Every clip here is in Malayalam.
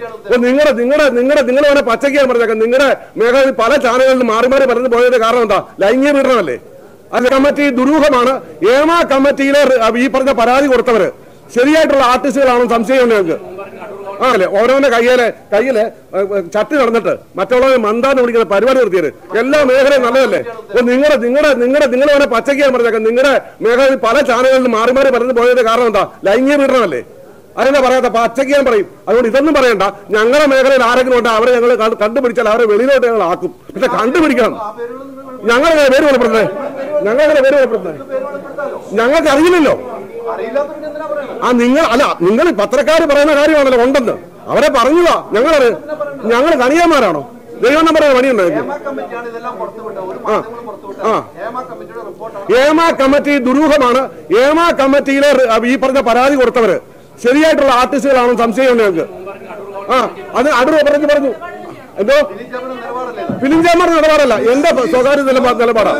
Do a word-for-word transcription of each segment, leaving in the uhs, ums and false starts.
നിങ്ങളുടെ നിങ്ങളുടെ നിങ്ങളുടെ നിങ്ങൾ വേണേ പച്ചയ്ക്കാൻ പറഞ്ഞേക്കാം. നിങ്ങളുടെ മേഖലയിൽ പല ചാനലുകളിൽ മാറി മാറി പറഞ്ഞു പോയതിന്റെ കാരണം എന്താ? ലൈംഗിക പീഡനമല്ലേ? അത് കമ്മിറ്റി ദുരൂഹമാണ്. ഏമ കമ്മിറ്റിയിലെ ഈ പറഞ്ഞ പരാതി കൊടുത്തവര് ശരിയായിട്ടുള്ള ആർട്ടിസ്റ്റുകളാണെന്ന് സംശയമുണ്ട് ഞങ്ങൾക്ക്. ആണല്ലേ? ഓരോന്റെ കയ്യിലെ കയ്യില് ചട്ടി നടന്നിട്ട് മറ്റുള്ളവരെ മന്ദാന്ന് വിളിക്കുന്ന പരിപാടി നിർത്തിയത് എല്ലാ മേഖലയും നല്ലതല്ലേ? നിങ്ങളുടെ നിങ്ങളുടെ നിങ്ങളുടെ നിങ്ങൾ വേണേ പച്ചയ്ക്കാൻ പറഞ്ഞേക്കാം. നിങ്ങളുടെ മേഖലയിൽ പല ചാനലുകളിൽ മാറി മാറി പറഞ്ഞു പോയതിന്റെ കാരണം എന്താ? ലൈംഗിക പീഡനമല്ലേ? അതെന്താ പറയാത്ത? പച്ചയ്ക്കാൻ പറയും. അതുകൊണ്ട് ഇതൊന്നും പറയണ്ട. ഞങ്ങളുടെ മേഖലയിൽ ആരെങ്കിലും ഉണ്ട് അവരെ ഞങ്ങൾ കണ്ടുപിടിച്ചാൽ അവരെ വെളിയിലോട്ട് ഞങ്ങൾ ആക്കും. പക്ഷെ കണ്ടുപിടിക്കണം. ഞങ്ങളെ പേര് വെളിപ്പെടുത്തേ ഞങ്ങളെ പേര് വെളിപ്പെടുത്തേ ഞങ്ങൾക്ക് അറിയില്ലല്ലോ. ആ നിങ്ങൾ അല്ല നിങ്ങൾ പത്രക്കാർ പറയുന്ന കാര്യമാണല്ലോ ഉണ്ടെന്ന് അവരെ പറഞ്ഞുവാ. ഞങ്ങളത് ഞങ്ങൾ കണിയാന്മാരാണോ? ദൈവം പറയുന്ന പണിയുണ്ടോ? ആ ഏമ കമ്മിറ്റി ദുരൂഹമാണ്. ഏമ കമ്മിറ്റിയിലെ ഈ പറഞ്ഞ പരാതി കൊടുത്തവര് ശരിയായിട്ടുള്ള ആർട്ടിസ്റ്റുകളാണെന്ന് സംശയമുണ്ട് ഞങ്ങൾക്ക്. ആ അത് അടൂർ പറഞ്ഞു പറഞ്ഞു എന്തോ ഫിലിം ചേമ്പറിന്റെ നിലപാടല്ല, എന്റെ സ്വകാര്യ നിലപാട് നിലപാടാ.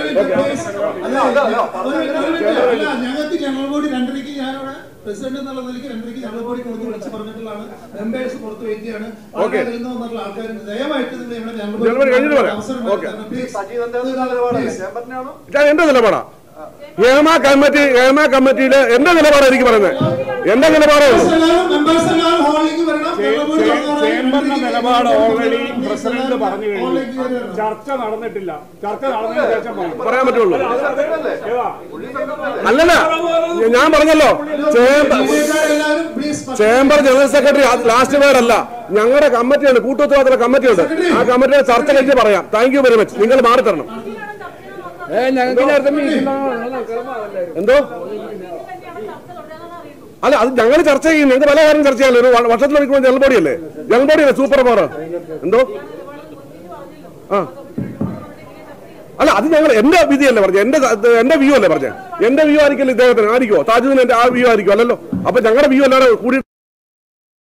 പ്രസിഡന്റ് എന്നുള്ള നിലയ്ക്ക് രണ്ടരയ്ക്ക് ഞങ്ങൾ കൂടി കൊടുത്ത് വിളിച്ച് പറഞ്ഞിട്ടുള്ളതാണ്. മെമ്പേഴ്സ് പുറത്ത് വെയിറ്റിയാണ്. ആൾക്കാർ ദയവായിട്ട് എന്റെ നിലപാടാ. ഏമ കമ്മിറ്റി ഏമ കമ്മിറ്റിയില് എന്റെ നിലപാടാണ് എനിക്ക് പറയുന്നത്. എന്റെ നിലപാട് ചേംബറിന്റെ നിലപാട് ഓൾറെഡി പ്രസിഡന്റ് പറഞ്ഞു കഴിഞ്ഞു. ചർച്ച നടന്നിട്ടില്ല. ചർച്ച നടന്നതിന് ശേഷം പറയാൻ പറ്റുള്ളൂ. അല്ലല്ല, ഞാൻ പറഞ്ഞല്ലോ chamber general secretary last word അല്ല. ഞങ്ങളുടെ കമ്മിറ്റിയുണ്ട്, കൂട്ടുത്തരവാദിത്ത കമ്മിറ്റിയുണ്ട്. ആ കമ്മിറ്റിയുടെ ചർച്ച കഴിഞ്ഞ് പറയാം. Thank you very much. നിങ്ങൾ മാറി തരണം. എന്തോ അല്ല, അത് ഞങ്ങൾ ചർച്ച ചെയ്യും. ഞങ്ങൾക്ക് പല കാര്യം ചർച്ച ചെയ്യാമല്ലോ. ഒരു വർഷത്തിൽ വിളിക്കുമ്പോൾ ജനറൽ ബോഡി അല്ലേ? ജനറൽ ബോഡി അല്ലേ സൂപ്പർ പവർ? എന്തോ ആ അല്ല, അത് ഞങ്ങൾ എന്റെ വിധിയല്ലേ പറഞ്ഞത്. എന്റെ എന്റെ വ്യൂ അല്ലേ പറഞ്ഞത്. എന്റെ വ്യൂ ആയിരിക്കില്ല ഇദ്ദേഹത്തിന്. ആയിരിക്കുമോ? താജുദ്ദീൻ എന്റെ ആ വ്യൂ ആയിരിക്കും അല്ലല്ലോ. അപ്പൊ ഞങ്ങളുടെ വ്യൂ അല്ലാതെ കൂടി